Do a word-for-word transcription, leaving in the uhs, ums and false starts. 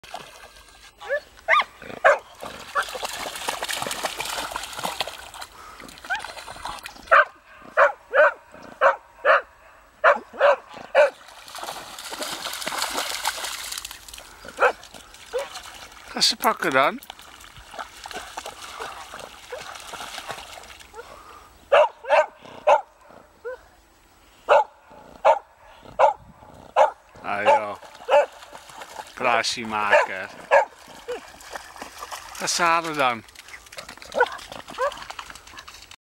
Ga ze pakken dan. Ah joh, praatje maken. Ga ze halen dan.